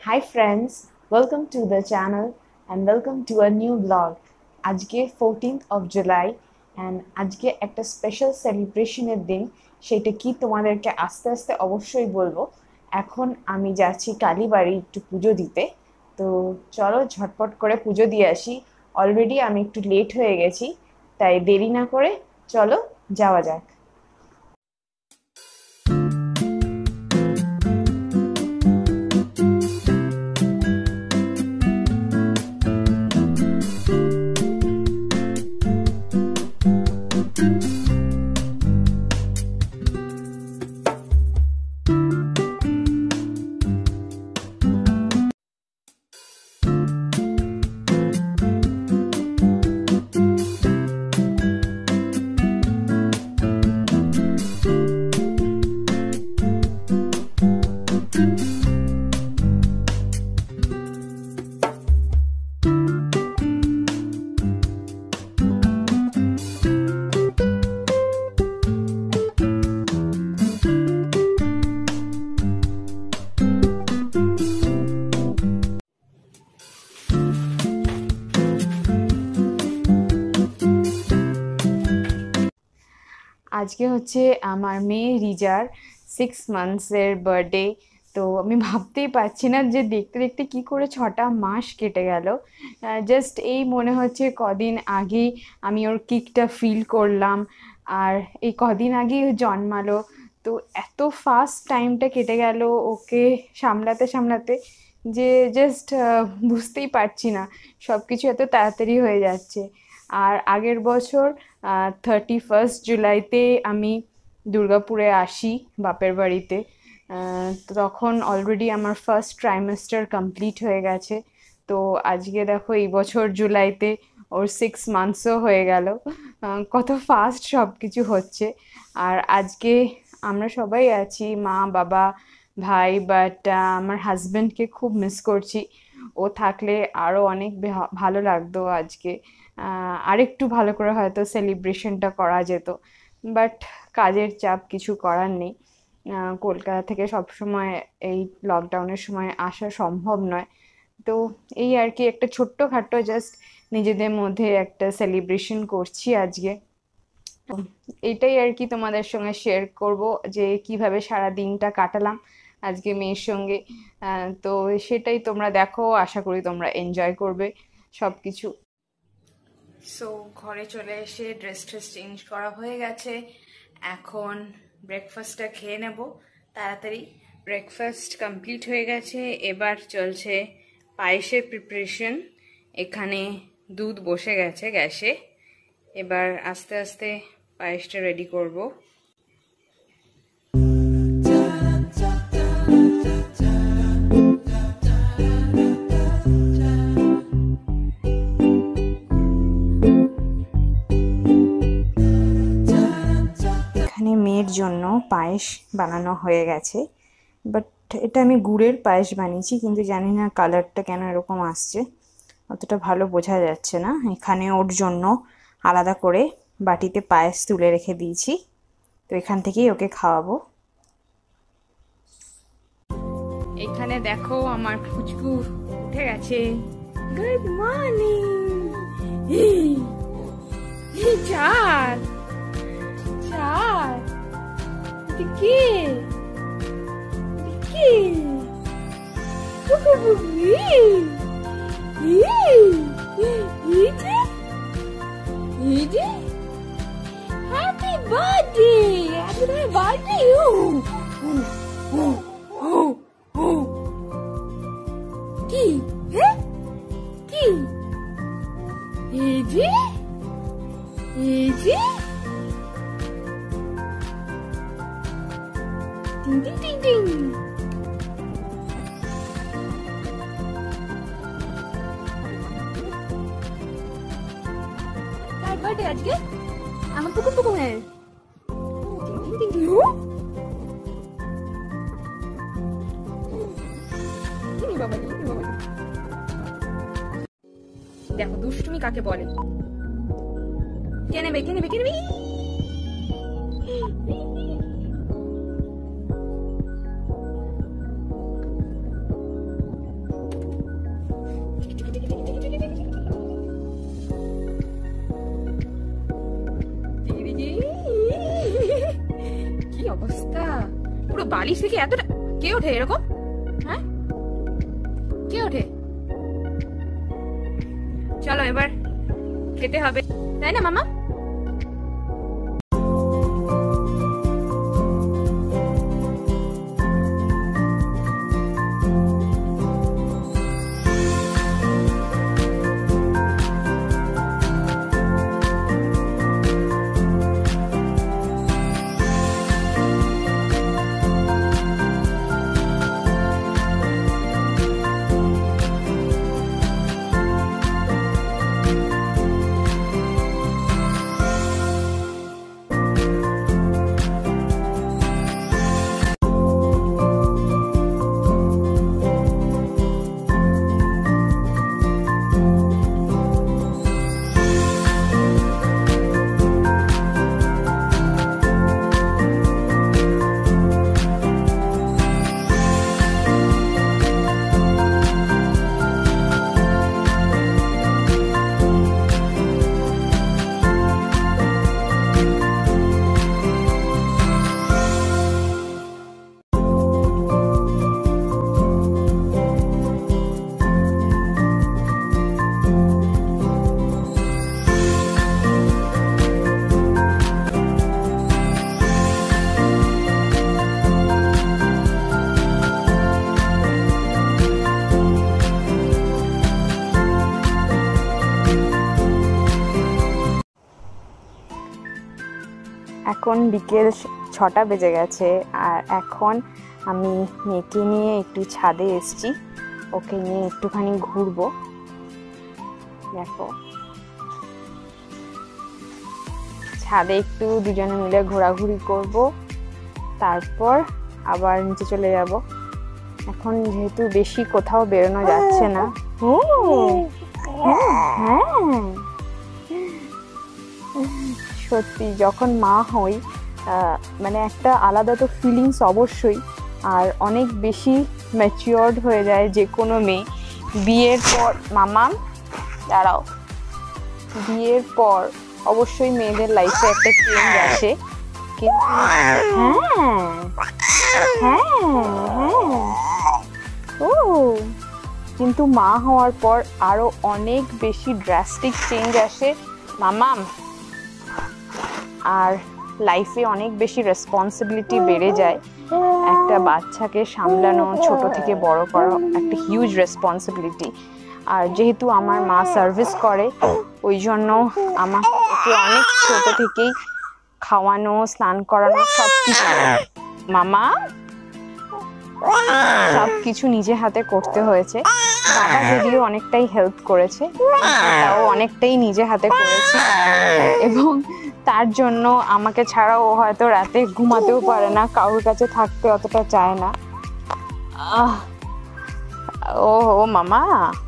Hi friends, welcome to the channel and welcome to a new vlog. আজকে 14th of July and আজকে একটা special সেলিব্রেশনের দিন। সেটা কি তোমাদেরকে আস্তে আস্তে অবশ্যই বলবো। এখন আমি যাচ্ছি কালীবাড়ি একটু পুজো দিতে। তো চলো ঝটপট করে পুজো দিয়ে আসি। অলরেডি আমি একটু লেট হয়ে গেছি, তাই দেরি না করে চলো যাওয়া যাক। আজকে হচ্ছে আমার মেয়ে রিজার 6 মান্থসের বার্থডে। তো আমি ভাবতেই পারছি না যে দেখতে দেখতে কি করে 6টা মাস কেটে গেল। জাস্ট এই মনে হচ্ছে কদিন আগেই আমি ওর কিকটা ফিল করলাম, আর এই কদিন আগেই ও জন্মালো। তো এত ফাস্ট টাইমটা কেটে গেল ওকে সামলাতে সামলাতে যে জাস্ট বুঝতেই পারছি না, সব কিছু এত তাড়াতাড়ি হয়ে যাচ্ছে। আর আগের বছর 31st জুলাইতে আমি দুর্গাপুরে আসি বাপের বাড়িতে। তখন অলরেডি আমার ফার্স্ট ট্রাইমেস্টার কমপ্লিট হয়ে গেছে। তো আজকে দেখো এই বছর জুলাইতে ওর 6 মান্থসও হয়ে গেল। কত ফাস্ট সব কিছু হচ্ছে। আর আজকে আমরা সবাই আছি, মা বাবা ভাই, বাট আমার হাজব্যান্ডকে খুব মিস করছি। ও থাকলে আরও অনেক ভালো লাগতো আজকে। আরেকটু ভালো করে হয়তো সেলিব্রেশনটা করা যেত, বাট কাজের চাপ, কিছু করার নেই। কলকাতা থেকে সবসময় এই লকডাউনের সময় আসা সম্ভব নয়। তো এই আর কি একটা ছোট্টখাট্টো জাস্ট নিজেদের মধ্যে একটা সেলিব্রেশন করছি আজকে। এইটাই আর কি তোমাদের সঙ্গে শেয়ার করব যে কিভাবে সারা দিনটা কাটালাম আজকে মেয়ের সঙ্গে। তো সেটাই তোমরা দেখো, আশা করি তোমরা এনজয় করবে সব কিছু। সো ঘরে চলে এসে ড্রেস চেঞ্জ করা হয়ে গেছে। এখন ব্রেকফাস্টটা খেয়ে নেব তাড়াতাড়ি। ব্রেকফাস্ট কমপ্লিট হয়ে গেছে, এবার চলছে পায়েসের প্রিপারেশন। এখানে দুধ বসে গেছে গ্যাসে, এবার আস্তে আস্তে পায়েসটা রেডি করব। এখানে মেয়ের জন্য পায়েস বানানো হয়ে গেছে, বাট এটা আমি গুড়ের পায়েস বানিয়েছি, কিন্তু জানি না কালারটা কেন এরকম আসছে, অতটা ভালো বোঝা যাচ্ছে না। এখানে ওর জন্য আলাদা করে বাটিতে পায়েস তুলে রেখে দিয়েছি, তো এখান থেকেই ওকে খাওয়াবো। এখানে দেখো আমার ফুচকু উঠে গেছে। Good morning. চার চার কি কি Happy birthday! Happy birthday, you! কি হ্যাঁ কি এই যে টিং টিং টিং টিং। কার বার্থডে আজকে? আমার পুকুর পুকুরের টিং টিং টিং টিং। দেখো দুষ্টুমি কাকে বলে। কে নেবে কে নেবে কে নেবে? অবস্থা, পুরো বালিশ থেকে এতটা কে ওঠে এরকম? হ্যাঁ, কে ওঠে? চলো এবার খেতে হবে, তাই না মামা? এখন বিকেল 6টা বেজে গেছে আর এখন আমি মেয়েকে নিয়ে একটু ছাদে এসেছি, ওকে নিয়ে একটুখানি ঘুরবো। দেখো ছাদে একটু দুজনে মিলে ঘোরাঘুরি করব, তারপর আবার নিচে চলে যাব। এখন যেহেতু বেশি কোথাও বেরোনো যাচ্ছে না। ও হ্যাঁ, সত্যি যখন মা হই মানে একটা আলাদা তো ফিলিংস অবশ্যই, আর অনেক বেশি ম্যাচিওরড হয়ে যায় যে কোনো মেয়ে বিয়ের পর। মামাম দাঁড়াও, বিয়ের পর অবশ্যই মেয়েদের লাইফে একটা চেঞ্জ আসে, কিন্তু হ্যাঁ হ্যাঁ হ্যাঁ ও, কিন্তু মা হওয়ার পর আরো অনেক বেশি ড্রাস্টিক চেঞ্জ আসে মামাম, আর লাইফে অনেক বেশি রেসপন্সিবিলিটি বেড়ে যায়। একটা বাচ্চাকে সামলানো, ছোট থেকে বড় করা একটা হিউজ রেসপন্সিবিলিটি। আর যেহেতু আমার মা সার্ভিস করে, ওই জন্য আমাকে অনেক ছোট থেকেই খাওয়ানো, স্নান করানো সব কিছু মামা সব কিছু নিজে হাতে করতে হয়েছে। বাবা যদিও অনেকটাই হেল্প করেছে, তাও অনেকটাই নিজে হাতে করেছে, এবং তার জন্য আমাকে ছাড়াও ও হয়তো রাতে ঘুমাতেও পারে না, কারোর কাছে থাকতে অতটা চায় না। ও হো মামা,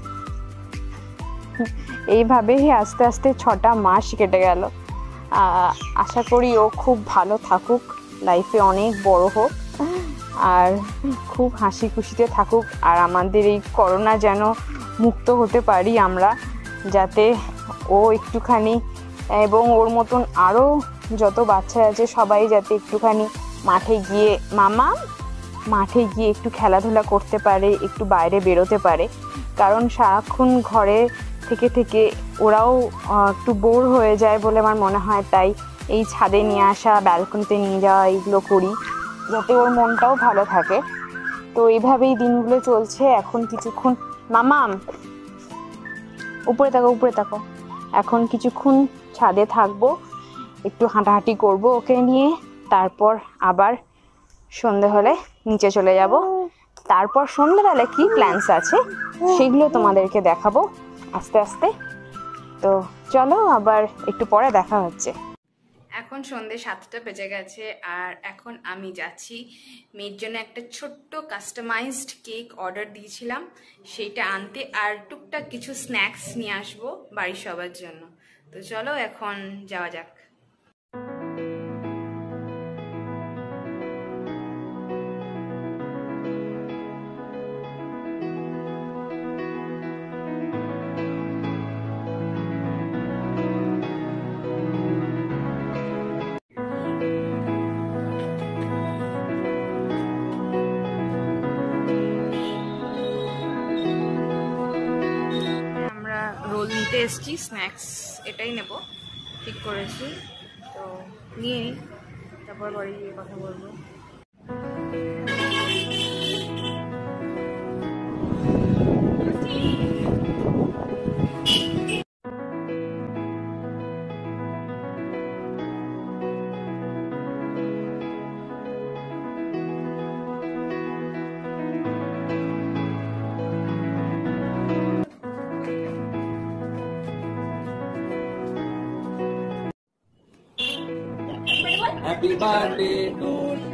এইভাবেই আস্তে আস্তে 6টা মাস কেটে গেল। আশা করি ও খুব ভালো থাকুক, লাইফে অনেক বড় হোক, আর খুব হাসি খুশিতে থাকুক, আর আমাদের এই করোনা যেন মুক্ত হতে পারি আমরা, যাতে ও একটুখানি এবং ওর মতন আরও যত বাচ্চা আছে সবাই যাতে একটুখানি মাঠে গিয়ে মাঠে গিয়ে একটু খেলাধুলা করতে পারে, একটু বাইরে বেরোতে পারে। কারণ সারাক্ষণ ঘরে থেকে থেকে ওরাও একটু বোর হয়ে যায় বলে আমার মনে হয়, তাই এই ছাদে নিয়ে আসা, ব্যালকনিতে নিয়ে যাওয়া, এইগুলো করি যাতে ওর মনটাও ভালো থাকে। তো এইভাবেই দিনগুলো চলছে। এখন কিছুক্ষণ মামাম উপরে তাকো, এখন কিছুক্ষণ ছাদে থাকবো, একটু হাঁটাহাঁটি করব ওকে নিয়ে, তারপর আবার সন্ধে হলে নিচে চলে যাব। তারপর সন্ধ্যেবেলা কি প্ল্যানস আছে সেগুলো তোমাদেরকে দেখাবো আস্তে আস্তে। তো চলো আবার একটু পরে দেখা হচ্ছে। এখন সন্ধে 7টা বেজে গেছে, আর এখন আমি যাচ্ছি মেয়ের জন্য একটা ছোট্ট কাস্টমাইজড কেক অর্ডার দিয়েছিলাম সেইটা আনতে, আর টুকটাক কিছু স্ন্যাক্স নিয়ে আসবো বাড়ির সবার জন্য। তো চলো এখন যাওয়া যাক। এসেছি, স্ন্যাক্স এটাই নেব ঠিক করেছি। তো নিয়ে নিই, তারপর বাড়ি গিয়ে কথা বলবো। Happy birthday to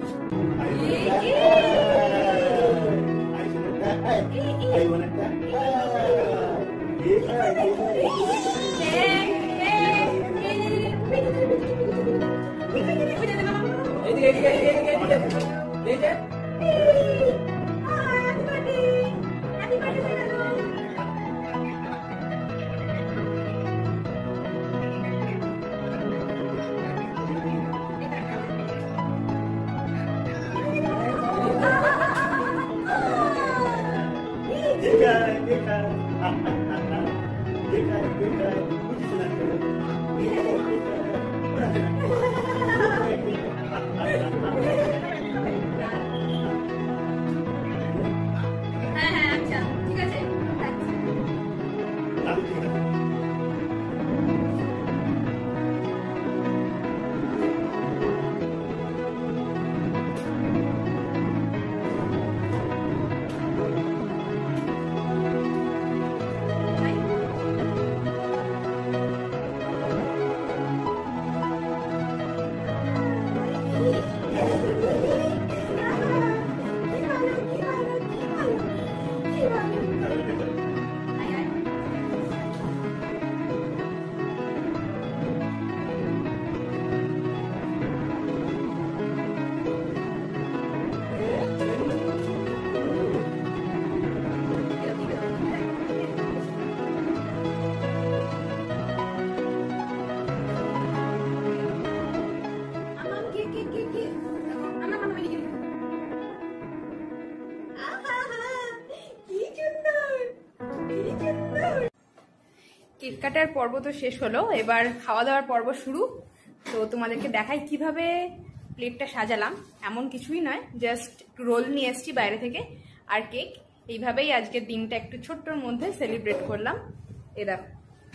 কেক কাটার পর্ব তো শেষ হলো, এবার খাওয়া দাওয়ার পর্ব শুরু। তো তোমাদেরকে দেখাই কিভাবে প্লেটটা সাজালাম। এমন কিছুই নয়, জাস্ট একটু রোল নিয়ে এসেছি বাইরে থেকে আর কেক। এইভাবেই আজকের দিনটা একটু ছোট্টর মধ্যে সেলিব্রেট করলাম। এ দেখো,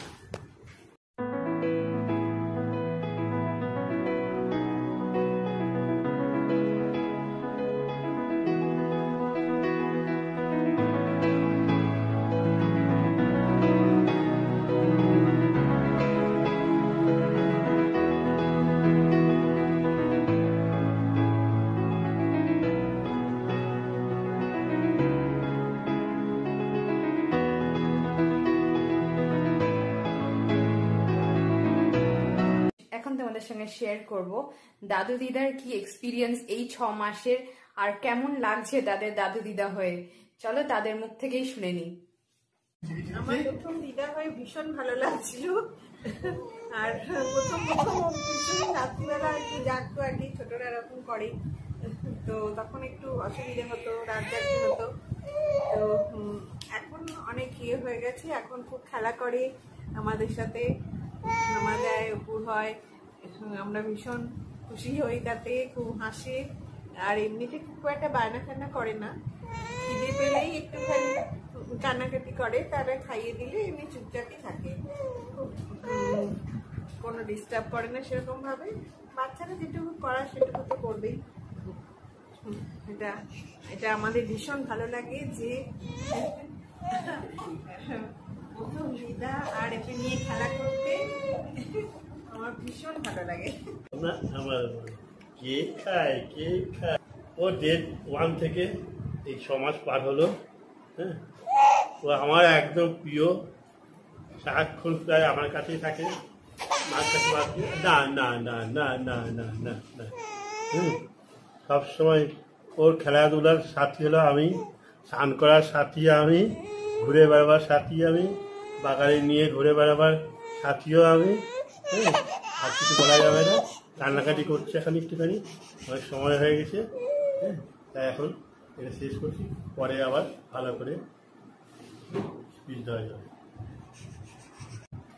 তোমাদের সঙ্গে শেয়ার করব দাদু দিদার কি এক্সপিরিয়েন্স এই 6 মাসের, আর কেমন লাগছে তাদের দাদু দিদা হয়ে। চলো তাদের মুখ থেকেই শুনে নিই। আমার প্রথম দিদা হয়ে ভীষণ ভালো লাগছিল। আর প্রথম ভীষণ রাত্রিবেলা একটু জাগতো আর কি, ছোটরা এরকম করে, তো তখন একটু অসুবিধা হতো, রাত জাগতে হতো। তো এখন অনেক ইয়ে হয়ে গেছে, এখন খুব খেলা করে আমাদের সাথে, নামা দেয়, উপর হয়, আমরা ভীষণ খুশি হই তাতে, খুব হাসে। আর এমনিতে খুব একটা বায়না টান্না করে না, খিদে পেলেই একটুখানি কান্নাকাটি করে, তারা খাইয়ে দিলে এমনি চুপচাপই থাকে, খুব কোনো ডিস্টার্ব করে না সেরকম ভাবে। বাচ্চারা যেটুকু করার সেটুকু তো করবেই। এটা আমাদের ভীষণ ভালো লাগে যে প্রথম দিদা আর একে নিয়ে খেলা করতে আমার ভীষণ ভালো লাগে। আমার কেক খায় ও ডে 1 থেকে এই 6 মাস পার হলো। হ্যাঁ, ও আমার একদম প্রিয়, সারাক্ষণ প্রায় আমার কাছেই থাকে। না না না না না না না না সবসময় ওর খেলাধুলার সাথী হলো আমি, স্নান করার সাথী আমি, ঘুরে বেড়াবার সাথী আমি, বাগানে নিয়ে ঘুরে বেড়াবার সাথীও আমি। হ্যাঁ, আর কিছু বলা যাবে না, কান্নাকাটি করছে এখন একটুখানি, অনেক সময় হয়ে গেছে। হ্যাঁ, তাই এখন এটা শেষ করছি, পরে আবার ভালো করে স্পিচ দেওয়া যাবে।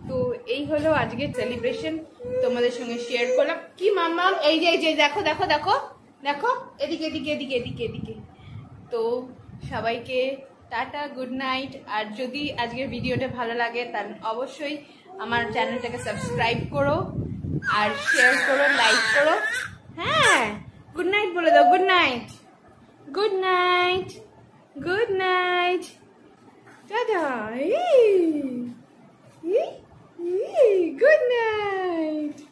তো এই হলো আজকে সেলিব্রেশন, তোমাদের সঙ্গে শেয়ার করলাম। কি মাম্মাম, এই যে দেখো দেখো দেখো দেখো, এদিকে এদিকে এদিকে এদিকে এদিকে। তো সবাইকে টাটা, গুড নাইট। আর যদি আজকের ভিডিওটা ভালো লাগে তাহলে অবশ্যই আমার চ্যানেলটাকে সাবস্ক্রাইব করো আর শেয়ার করো, লাইক করো। হ্যাঁ, গুড নাইট বলে দাও, good night, good night, good night, tata, good night.